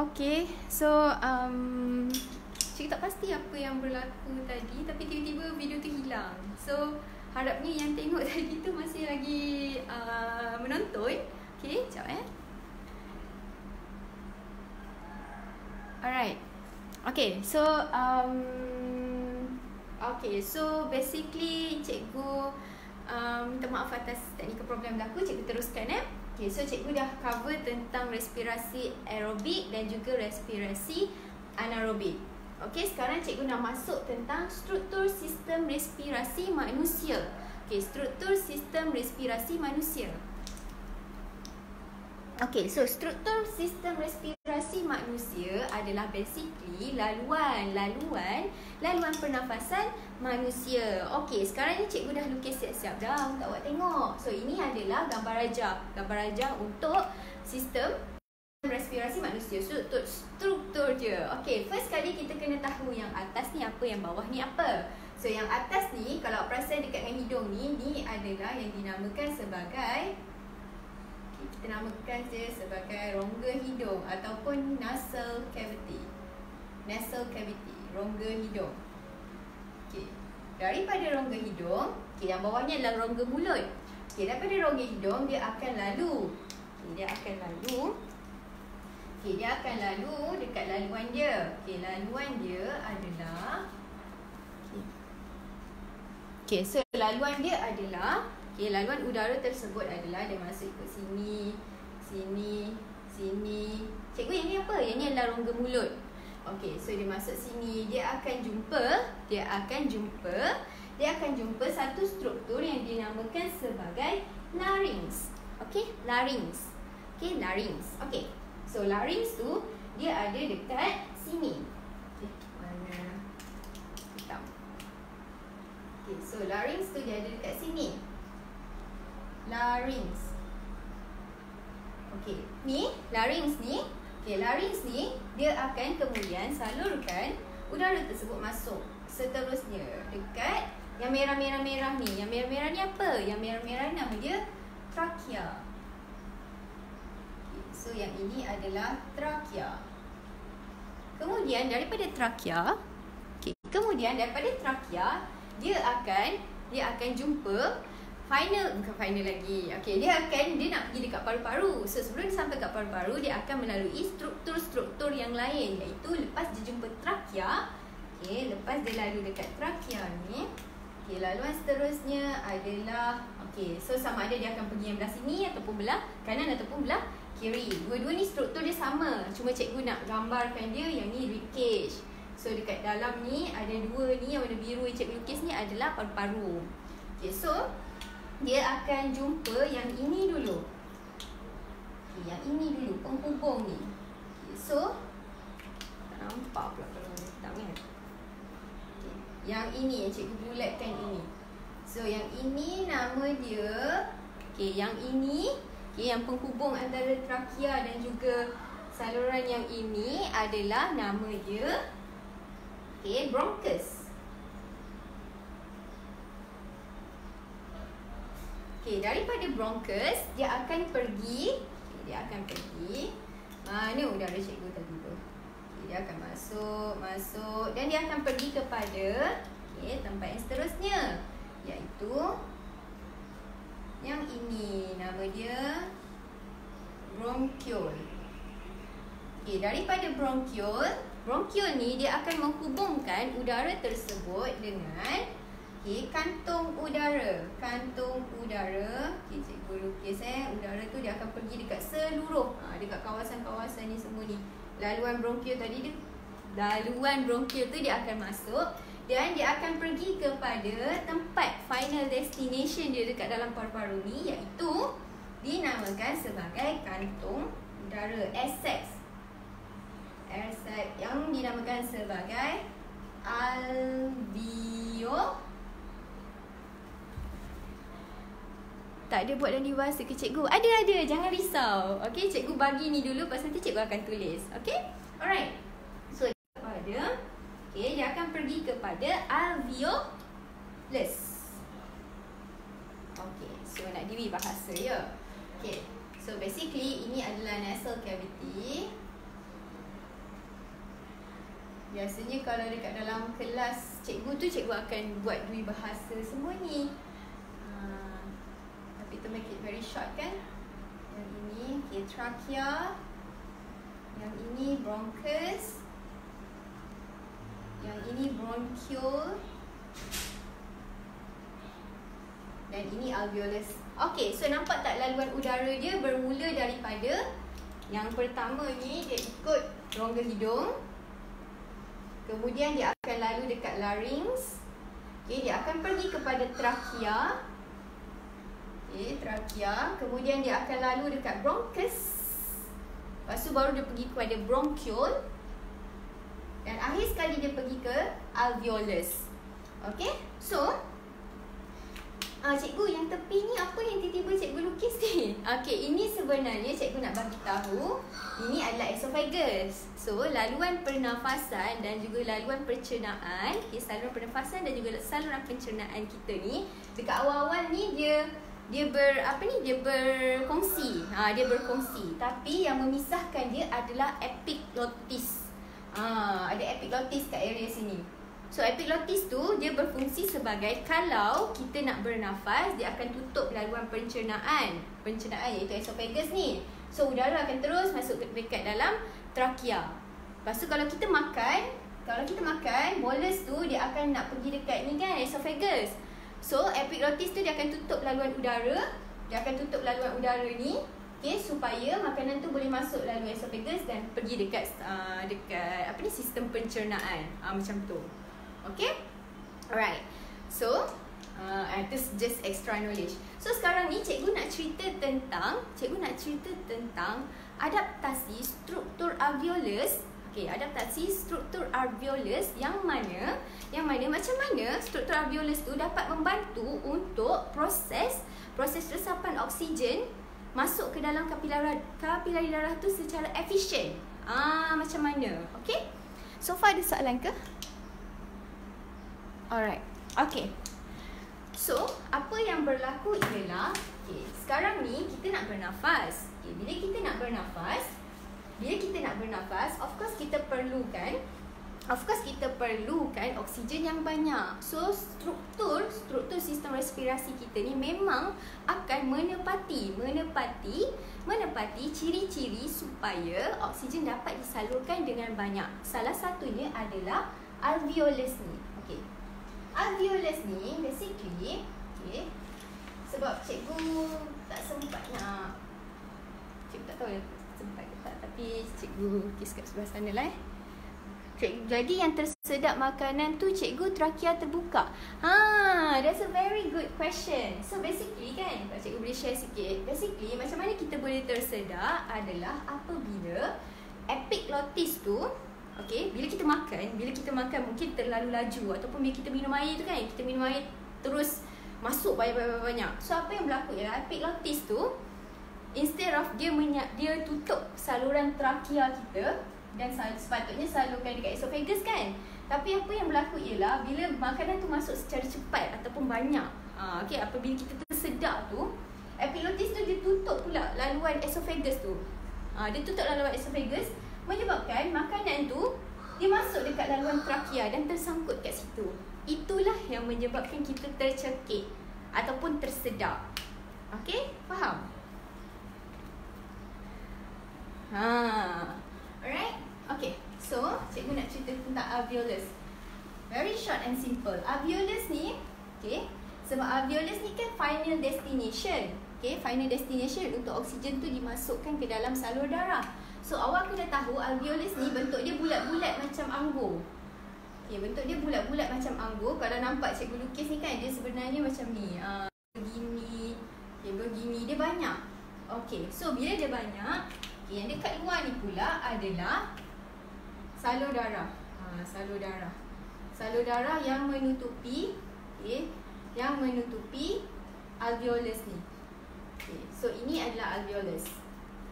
Okay, so cikgu tak pasti apa yang berlaku tadi, tapi tiba-tiba video tu hilang. So harapnya yang tengok tadi tu masih lagi menonton. Okay, sekejap Alright. Okay, so basically cikgu minta maaf atas technical problem berlaku. Cikgu teruskan Okay, so cikgu dah cover tentang respirasi aerobik dan juga respirasi anaerobik. Okay, sekarang cikgu nak masuk tentang struktur sistem respirasi manusia. Okay, struktur sistem respirasi manusia. Okay, so struktur sistem respirasi manusia adalah basically laluan pernafasan manusia. Okay, sekarang ni cikgu dah lukis siap-siap dah untuk awak tengok. So ini adalah gambar rajah untuk sistem respirasi manusia. Struktur dia. Okay, first kali kita kena tahu yang atas ni apa, yang bawah ni apa. So yang atas ni, kalau perasan dekat dengan hidung ni adalah yang dinamakan sebagai, kita namakan dia sebagai rongga hidung ataupun nasal cavity. Nasal cavity, rongga hidung. Okey. Daripada rongga hidung, yang bawahnya adalah rongga mulut. Okey, daripada rongga hidung dia akan lalu. Dia akan lalu dekat laluan dia. Okey, laluan dia adalah so laluan dia adalah laluan udara tersebut adalah dia masuk ikut sini. Cikgu, yang ni apa? Yang ni adalah rongga mulut. Okey, so dia masuk sini, dia akan jumpa satu struktur yang dinamakan sebagai larynx. Okey, larynx. Okey. So larynx tu dia ada dekat sini. Mana? Hitam. Okey, so larynx tu dia ada dekat sini. Larynx. Okey, ni larynx ni. Okey, larynx ni dia akan kemudian salurkan udara tersebut masuk. Seterusnya dekat yang merah-merah ni. Yang merah-merah ni apa? Yang merah-merah ni nama dia trakea. Okay, so yang ini adalah trakea. Kemudian daripada trakea, dia akan jumpa bukan final lagi. Okey, dia nak pergi dekat paru-paru. So sebelum dia sampai kat paru-paru, dia akan melalui struktur-struktur yang lain, iaitu lepas dia jumpa trakea. Okey, lepas dia lalu dekat trakea ni, okey, laluan seterusnya adalah so sama ada dia akan pergi yang belah sini ataupun belah kanan ataupun belah kiri. Dua-dua ni struktur dia sama, cuma cikgu nak gambarkan dia. Yang ni rib cage. So dekat dalam ni ada dua ni, yang warna biru yang cikgu lukis ni adalah paru-paru. Okey, so dia akan jumpa yang ini dulu. Yang ini dulu, penghubung ni. So tak nampak pula kalau hitam kan. Yang ini yang cikgu bulatkan ini. So yang ini nama dia yang ini yang penghubung antara trakea dan juga saluran yang ini adalah nama dia bronchus. Daripada bronchus dia akan pergi mana udara cikgu tadi tu. Dia akan masuk dan dia akan pergi kepada tempat yang seterusnya, iaitu yang ini, nama dia bronchiole. Daripada bronchiole ni dia akan menghubungkan udara tersebut dengan kantung udara. Cikgu lukis udara tu dia akan pergi dekat seluruh dekat kawasan-kawasan ni semua ni. Laluan bronchiole tu dia akan masuk dan dia akan pergi kepada tempat final destination dia dekat dalam paru-paru ni, iaitu dinamakan sebagai kantung udara, air sacs yang dinamakan sebagai alveolo. Tak ada buat dalam bahasa ke cikgu? Ada, jangan risau. Okey, cikgu bagi ni dulu, pasal nanti cikgu akan tulis. Okey? Alright. So dia akan pergi kepada alveolus. Okey, so nak diri bahasa ya. Okey. So basically ini adalah nasal cavity. Biasanya kalau dekat dalam kelas cikgu tu, cikgu akan buat dua bahasa semua ni. Tapi to make it very short kan. Yang ini okay, trachea. Yang ini bronchus. Yang ini bronchiole. Dan ini alveolus. Okay, so nampak tak laluan udara dia bermula daripada yang pertama ni, dia ikut rongga hidung. Kemudian dia akan lalu dekat larynx. Okay, dia akan pergi kepada trachea. Okay, trachea. Kemudian dia akan lalu dekat bronchus. Lepas tu baru dia pergi kepada bronchiole. Dan akhir sekali dia pergi ke alveolus. Okay, so cikgu yang tepi ni apa yang tiba-tiba cikgu lukis ni? Okay, ini sebenarnya cikgu nak bagi tahu ini adalah esophagus. So, laluan pernafasan dan juga laluan pencernaan, okay, saluran pernafasan dan juga saluran pencernaan kita ni dekat awal-awal ni dia berkongsi. Dia berkongsi. Tapi yang memisahkan dia adalah epiglottis. Ada epiglottis kat area sini. So epiglottis tu dia berfungsi sebagai kalau kita nak bernafas, dia akan tutup laluan pencernaan iaitu esophagus ni. So udara akan terus masuk dekat dalam trachea. Lepas tu kalau kita makan, bolus tu dia akan nak pergi dekat ni kan, esophagus. So epiglottis tu dia akan tutup laluan udara, ni, okay, supaya makanan tu boleh masuk laluan esophagus dan pergi dekat sistem pencernaan. Macam tu. Okay, alright. So, itu just extra knowledge. So sekarang ni cikgu nak cerita tentang adaptasi struktur alveolus. Okay, adaptasi struktur alveolus yang mana macam mana struktur alveolus tu dapat membantu untuk proses resapan oksigen masuk ke dalam kapilari darah tu secara efisien. Macam mana? Okay. So far ada soalan ke? Alright, okay. So, apa yang berlaku ialah, okay, sekarang ni kita nak bernafas. Okay, bila kita nak bernafas, of course kita perlukan oksigen yang banyak. So, struktur sistem respirasi kita ni memang akan menepati ciri-ciri supaya oksigen dapat disalurkan dengan banyak. Salah satunya adalah alveolus ni. Okay. Alveolus ni basically, okay, sebab cikgu tak sempat nak, cikgu tak tahu sempat ke tak, tapi cikgu kisah kat sebelah sana lah. Jadi yang tersedap makanan tu cikgu trachea terbuka. That's a very good question. So basically kan, kalau cikgu boleh share sikit, basically macam mana kita boleh tersedak adalah apabila epiglottis tu, okay, bila kita makan mungkin terlalu laju ataupun bila kita minum air tu kan, kita minum air terus masuk banyak. So apa yang berlaku ialah epiglottis tu instead of dia tutup saluran trachea kita dan sepatutnya salurkan dekat esophagus kan. Tapi apa yang berlaku ialah bila makanan tu masuk secara cepat ataupun banyak, okay, apabila kita tersedak tu, epiglottis tu dia tutup pula laluan esophagus tu. Menyebabkan makanan tu dia masuk dekat laluan trachea dan tersangkut kat situ. Itulah yang menyebabkan kita tercekik ataupun tersedak. Okay, faham? Alright, okay. So, cikgu nak cerita tentang alveolus. Very short and simple. Alveolus ni, okay, sebab alveolus ni kan final destination. Okay, final destination untuk oksigen tu dimasukkan ke dalam salur darah. So awak kena tahu alveolus ni bentuk dia bulat-bulat macam anggur. Okay, bentuk dia bulat-bulat macam anggur. Kalau nampak cikgu lukis ni kan, dia sebenarnya macam ni. Begini. Okay, begini. Dia banyak. Okay, so bila dia banyak, okay, yang dekat luar ni pula adalah salur darah. Salur darah yang menutupi, okay, alveolus ni. Okay, so ini adalah alveolus.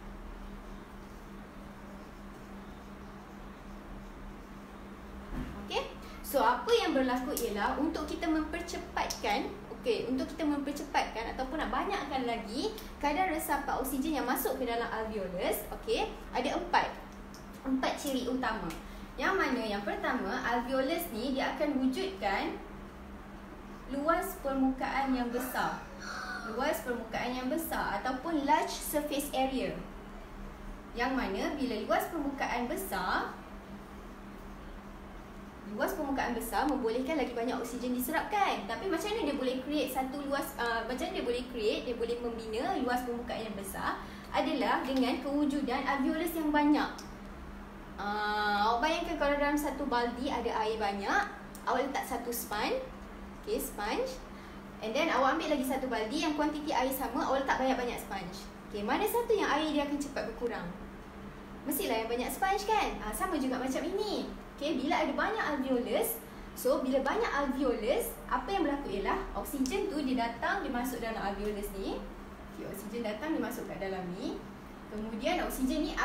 Okay, so apa yang berlaku ialah untuk kita mempercepatkan ataupun nak banyakkan lagi kadar resapan oksigen yang masuk ke dalam alveolus, okay, ada empat ciri utama. Yang mana yang pertama, alveolus ni dia akan wujudkan luas permukaan yang besar. Luas permukaan yang besar ataupun large surface area. Yang mana bila luas permukaan besar membolehkan lagi banyak oksigen diserapkan. Tapi macam mana dia boleh create satu luas, macam mana dia boleh create, dia boleh membina luas permukaan yang besar adalah dengan kewujudan alveolus yang banyak. Awak bayangkan kalau dalam satu baldi ada air banyak, awak letak satu sponge, okay, sponge, and then awak ambil lagi satu baldi yang kuantiti air sama, awak letak banyak-banyak sponge. Okay, mana satu yang air dia akan cepat berkurang? Mestilah yang banyak sponge kan? Sama juga macam ini. Okay, bila ada banyak alveolus, so bila banyak alveolus, apa yang berlaku ialah oksigen tu dia datang, dia masuk dalam alveolus ni. Okay, oksigen datang, dia masuk kat dalam ni. Kemudian oksigen ni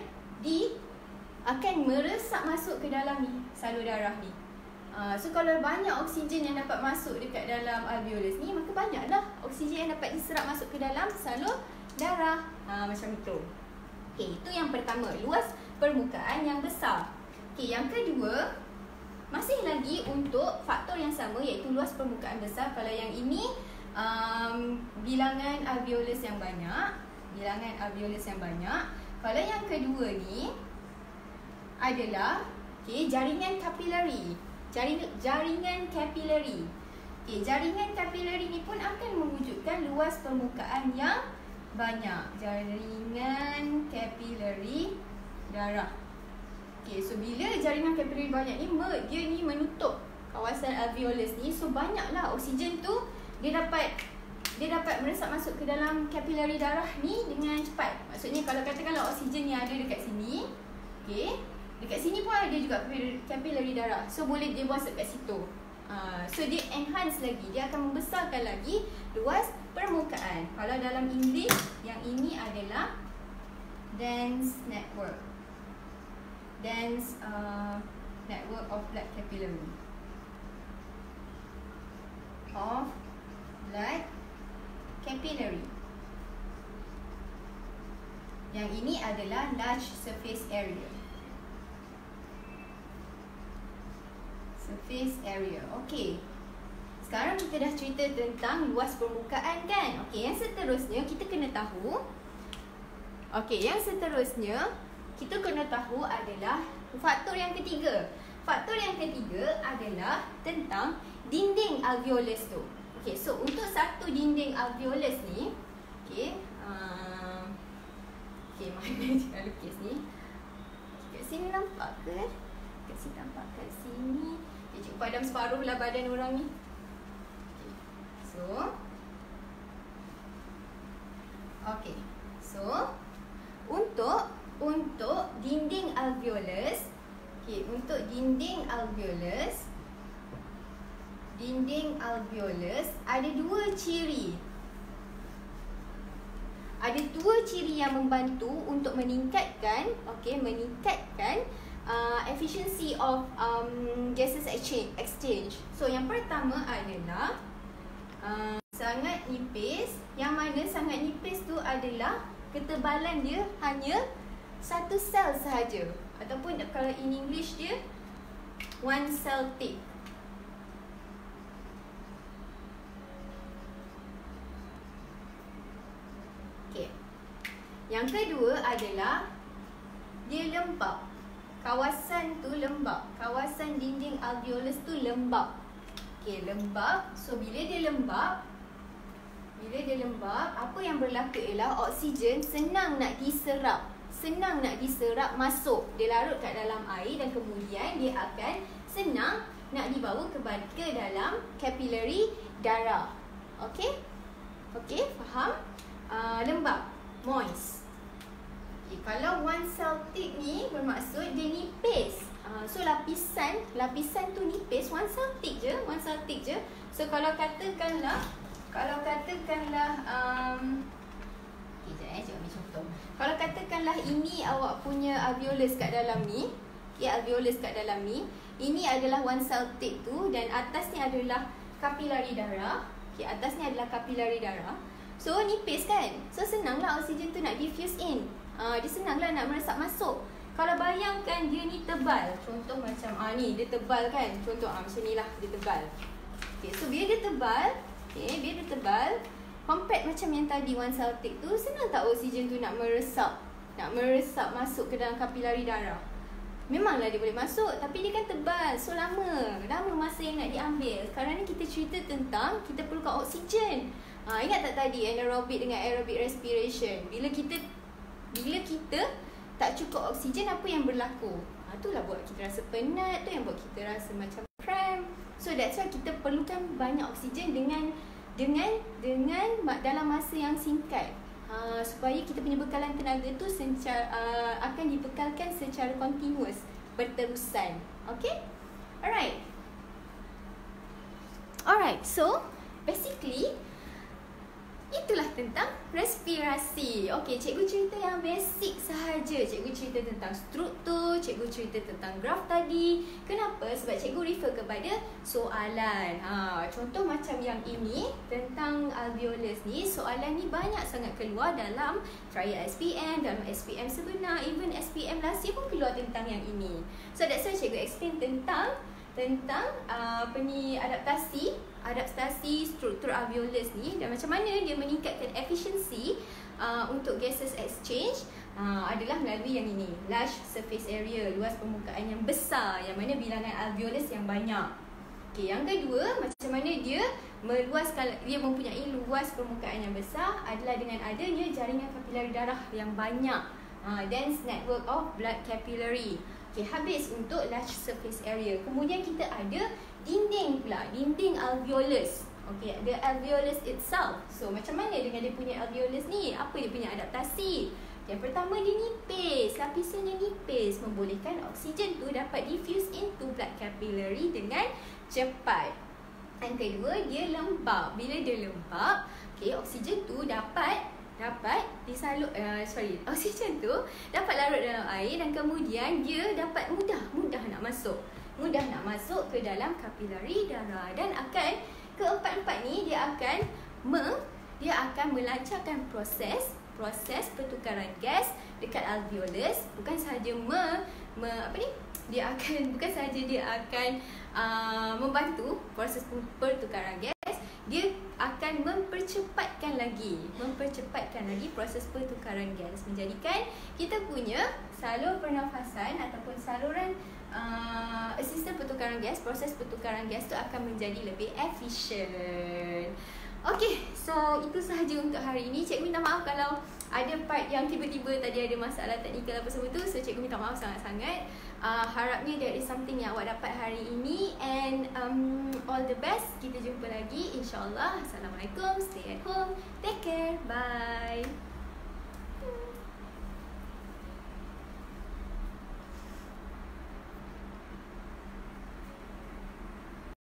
akan meresap masuk ke dalam ni, salur darah ni. So kalau banyak oksigen yang dapat masuk dekat dalam alveolus ni, maka banyaklah oksigen yang dapat diserap masuk ke dalam salur darah. Macam itu. Okay, itu yang pertama, luas permukaan yang besar. Okay, yang kedua, masih lagi untuk faktor yang sama iaitu luas permukaan besar. Kalau yang ini bilangan alveolus yang banyak. Kalau yang kedua ni adalah jaringan kapilari. Jaringan kapilari. Jaringan kapilari ni pun akan mewujudkan luas permukaan yang banyak. Jaringan kapilari darah. So bila jaringan kapilari banyak ni, dia ni menutup kawasan alveolus ni. So banyaklah oksigen tu dia dapat meresap masuk ke dalam kapilari darah ni dengan cepat. Maksudnya kalau katakanlah oksigen yang ada dekat sini, dekat sini pun ada juga kapilari darah. So boleh dia masuk kat situ. So dia enhance lagi, dia akan membesarkan lagi luas permukaan. Kalau dalam English, yang ini adalah dense network. Dense network of blood capillary. Yang ini adalah large surface area. Okey. Sekarang kita dah cerita tentang luas permukaan kan? Okey, yang seterusnya kita kena tahu. Adalah faktor yang ketiga. Faktor yang ketiga adalah tentang dinding alveolus tu. Okey, so untuk satu dinding alveolus ni, mana cara lukis ni? Kat sini nampak ke? Kat sini nampak, kat sini. Cikgu padam separuh lah badan orang ni. So untuk dinding alveolus, ada dua ciri. Ada dua ciri yang membantu untuk meningkatkan efficiency of gases exchange. So yang pertama adalah sangat nipis. Yang mana sangat nipis tu adalah ketebalan dia hanya satu sel sahaja, ataupun kalau in English dia one cell thick. Yang kedua adalah dia lembap. Kawasan tu lembap. Kawasan dinding alveolus tu lembap. Lembap. So bila dia lembap, apa yang berlaku ialah oksigen senang nak diserap masuk. Dia larut kat dalam air dan kemudian dia akan senang nak dibawa ke dalam kapilari darah. Okey, faham? Lembap, moist. Kalau one cell thick ni bermaksud dia nipis. So lapisan tu nipis, one cell thick je. So kalau katakanlah cikgu ambil contoh. Kalau katakanlah ini awak punya alveolus kat dalam ni, ini adalah one cell thick tu, dan atas ni adalah kapilari darah. So nipis kan? So senanglah oksigen tu nak diffuse in. Dia senanglah nak meresap masuk. Kalau bayangkan dia ni tebal, contoh macam ni dia tebal kan. Contoh macam ni lah, dia tebal. Okay, so bila dia tebal, bila dia tebal, compared macam yang tadi one Celtic tu, senang tak oksigen tu nak meresap masuk ke dalam kapilari darah? Memanglah dia boleh masuk, tapi dia kan tebal, so lama masa yang nak diambil. Sekarang ni kita cerita tentang kita perlukan oksigen. Ingat tak tadi anaerobic dengan aerobic respiration? Bila kita tak cukup oksigen, apa yang berlaku? Itulah buat kita rasa penat, tu yang buat kita rasa macam cramp. So that's why kita perlukan banyak oksigen dengan dalam masa yang singkat. Supaya kita punya bekalan tenaga tu akan dibekalkan secara continuous, berterusan. Okay? Alright, so basically itulah tentang respirasi. Okey, cikgu cerita yang basic sahaja. Cikgu cerita tentang struktur, cikgu cerita tentang graf tadi. Kenapa? Sebab cikgu refer kepada soalan. Contoh macam yang ini tentang alveolus ni, soalan ni banyak sangat keluar dalam trial SPM, dalam SPM sebenar, even SPM last year pun keluar tentang yang ini. So that's why cikgu explain tentang adaptasi struktur alveolus ni dan macam mana dia meningkatkan efisiensi untuk gases exchange adalah melalui yang ini, large surface area, luas permukaan yang besar, yang mana bilangan alveolus yang banyak. Okey, yang kedua, macam mana dia mempunyai luas permukaan yang besar adalah dengan adanya jaringan kapilari darah yang banyak, dense network of blood capillary. Okay, habis untuk large surface area. Kemudian kita ada dinding pula, dinding alveolus. Okay, the alveolus itself. So, macam mana dengan dia punya alveolus ni? Apa dia punya adaptasi? Yang pertama, dia nipis. Lapisannya nipis, membolehkan oksigen tu dapat diffuse into blood capillary dengan cepat. Yang kedua, dia lembab. Bila dia lembab, okay, oksigen tu dapat oksigen tu dapat larut dalam air dan kemudian dia dapat mudah nak masuk ke dalam kapilari darah, dan akan keempat-empat ni dia akan melancarkan proses pertukaran gas dekat alveolus. Bukan sahaja dia akan membantu proses pertukaran gas, dia akan mempercepatkan lagi proses pertukaran gas, menjadikan kita punya salur pernafasan ataupun saluran sistem pertukaran gas, proses pertukaran gas tu akan menjadi lebih efisien. Okey, so itu sahaja untuk hari ini. Cikgu minta maaf kalau ada part yang tiba-tiba tadi ada masalah teknikal apa semua tu. So cikgu minta maaf sangat-sangat. Harapnya there is something yang awak dapat hari ini, and all the best. Kita jumpa lagi insya-Allah. Assalamualaikum. Stay at home. Take care. Bye.